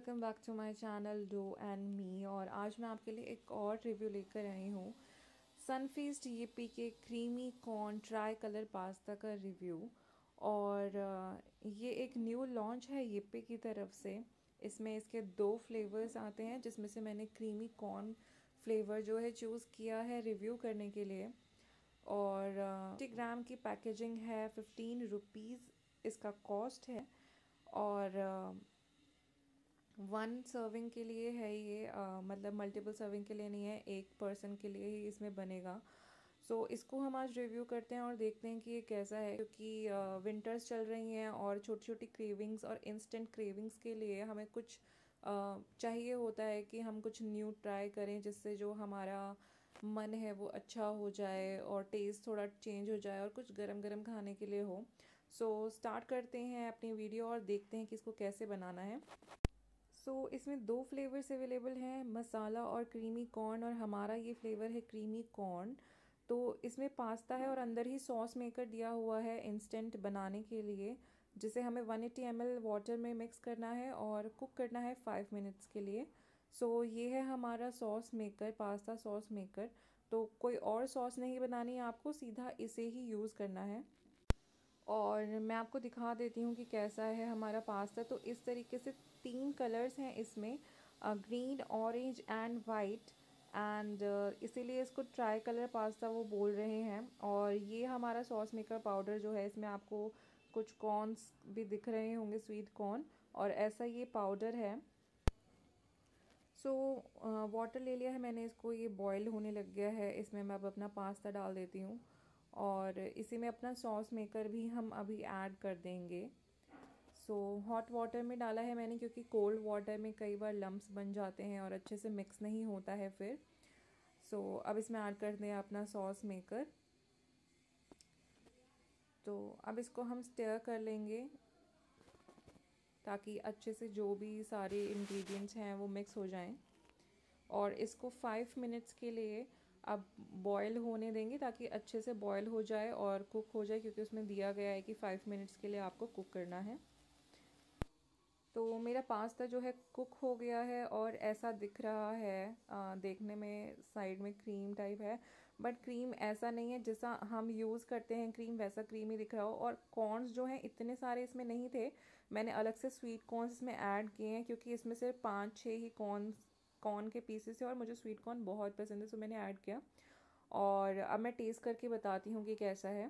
Welcome back to my channel dough and me. और आज मैं आपके लिए एक और रिव्यू लेकर आई हूँ सनफीस्ट यिप्पी के creamy corn tri colour pasta का रिव्यू। और ये एक न्यू लॉन्च है यिप्पी की तरफ से। इसमें इसके 2 फ्लेवर्स आते हैं, जिसमें से मैंने क्रीमी कॉर्न फ्लेवर जो है चूज़ किया है रिव्यू करने के लिए। और 50 ग्राम की पैकेजिंग है, 15 रुपीज़ इसका कॉस्ट है। और 1 सर्विंग के लिए है ये, मतलब मल्टीपल सर्विंग के लिए नहीं है, एक पर्सन के लिए ही इसमें बनेगा। सो इसको हम आज रिव्यू करते हैं और देखते हैं कि ये कैसा है, क्योंकि विंटर्स चल रही हैं और छोटी छोटी क्रेविंग्स और इंस्टेंट क्रेविंग्स के लिए हमें कुछ चाहिए होता है कि हम कुछ न्यू ट्राई करें, जिससे जो हमारा मन है वो अच्छा हो जाए और टेस्ट थोड़ा चेंज हो जाए और कुछ गरम गरम खाने के लिए हो। सो स्टार्ट करते हैं अपनी वीडियो और देखते हैं कि इसको कैसे बनाना है। इसमें 2 फ्लेवर्स अवेलेबल हैं, मसाला और क्रीमी कॉर्न। और हमारा ये फ्लेवर है क्रीमी कॉर्न। तो इसमें पास्ता है और अंदर ही सॉस मेकर दिया हुआ है इंस्टेंट बनाने के लिए, जिसे हमें 180 ml वाटर में मिक्स करना है और कुक करना है 5 मिनट्स के लिए। ये है हमारा sauce maker, pasta sauce maker. तो कोई और सॉस नहीं बनानी है आपको, सीधा इसे ही यूज़ करना है। और मैं आपको दिखा देती हूँ कि कैसा है हमारा पास्ता। तो इस तरीके से 3 कलर्स हैं इसमें, green, orange and white. And इसीलिए इसको ट्राई कलर पास्ता वो बोल रहे हैं। और ये हमारा सॉस मेकर पाउडर जो है, इसमें आपको कुछ कॉर्न्स भी दिख रहे होंगे, स्वीट कॉर्न, और ऐसा ये पाउडर है। वाटर ले लिया है मैंने, इसको ये बॉयल होने लग गया है। इसमें मैं अब अपना पास्ता डाल देती हूँ और इसी में अपना सॉस मेकर भी हम अभी ऐड कर देंगे। हॉट वाटर में डाला है मैंने, क्योंकि कोल्ड वाटर में कई बार लम्प्स बन जाते हैं और अच्छे से मिक्स नहीं होता है फिर। अब इसमें ऐड कर दें अपना सॉस मेकर। तो अब इसको हम स्टर कर लेंगे ताकि अच्छे से जो भी सारे इंग्रेडिएंट्स हैं वो मिक्स हो जाएं। और इसको 5 मिनट्स के लिए अब बॉयल होने देंगे, ताकि अच्छे से बॉयल हो जाए और कुक हो जाए, क्योंकि उसमें दिया गया है कि 5 मिनट्स के लिए आपको कुक करना है। तो मेरा पास्ता जो है कुक हो गया है और ऐसा दिख रहा है। देखने में साइड में क्रीम टाइप है, बट क्रीम ऐसा नहीं है जैसा हम यूज़ करते हैं क्रीम, वैसा क्रीम ही दिख रहा हो। और कॉर्न्स जो हैं इतने सारे इसमें नहीं थे, मैंने अलग से स्वीट कॉर्न्स इसमें ऐड किए हैं, क्योंकि इसमें सिर्फ 5-6 ही कॉर्न के पीसेस है और मुझे स्वीट कॉर्न बहुत पसंद है, मैंने ऐड किया। और अब मैं टेस्ट करके बताती हूँ कि कैसा है।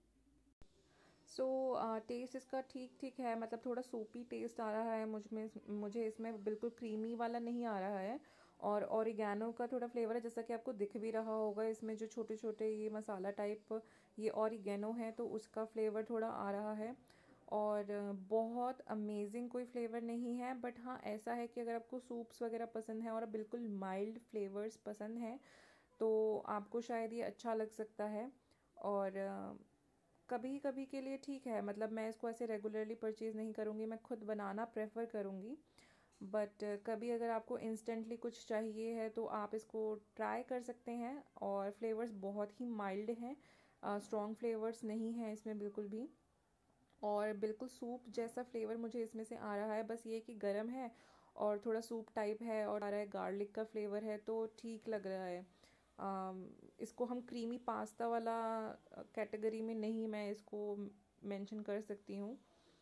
टेस्ट इसका ठीक ठीक है, मतलब थोड़ा सूपी टेस्ट आ रहा है मुझे इसमें बिल्कुल क्रीमी वाला नहीं आ रहा है। और ऑरिगेनो का थोड़ा फ्लेवर है, जैसा कि आपको दिख भी रहा होगा इसमें जो छोटे छोटे ये मसाला टाइप ये ऑरिगेनो है, तो उसका फ्लेवर थोड़ा आ रहा है। और बहुत अमेजिंग कोई फ्लेवर नहीं है, बट हाँ ऐसा है कि अगर आपको सूप्स वगैरह पसंद है और बिल्कुल माइल्ड फ्लेवर्स पसंद हैं तो आपको शायद ये अच्छा लग सकता है। और कभी कभी के लिए ठीक है, मतलब मैं इसको ऐसे रेगुलरली परचेज़ नहीं करूँगी, मैं खुद बनाना प्रेफर करूँगी। बट कभी अगर आपको इंस्टेंटली कुछ चाहिए है तो आप इसको ट्राई कर सकते हैं। और फ्लेवर्स बहुत ही माइल्ड हैं, स्ट्रॉन्ग फ्लेवर्स नहीं हैं इसमें बिल्कुल भी। और बिल्कुल सूप जैसा फ्लेवर मुझे इसमें से आ रहा है, बस ये कि गर्म है और थोड़ा सूप टाइप है और आ रहा है, गार्लिक का फ्लेवर है, तो ठीक लग रहा है। इसको हम क्रीमी पास्ता वाला कैटेगरी में नहीं मैं इसको मेंशन कर सकती हूँ।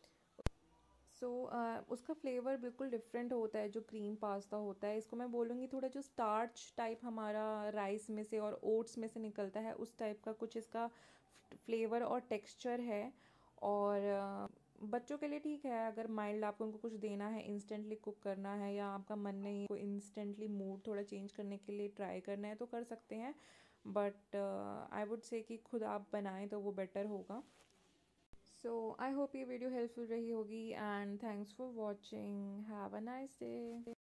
उसका फ्लेवर बिल्कुल डिफरेंट होता है जो क्रीम पास्ता होता है। इसको मैं बोलूँगी थोड़ा जो स्टार्च टाइप हमारा राइस में से और ओट्स में से निकलता है, उस टाइप का कुछ इसका फ्लेवर और टेक्सचर है। और बच्चों के लिए ठीक है, अगर माइल्ड आपको उनको कुछ देना है, इंस्टेंटली कुक करना है, या आपका मन नहीं को इंस्टेंटली मूड थोड़ा चेंज करने के लिए ट्राई करना है तो कर सकते हैं। बट आई वुड से कि खुद आप बनाएं तो वो बेटर होगा। आई होप ये वीडियो हेल्पफुल रही होगी and thanks for watching. Have a nice day.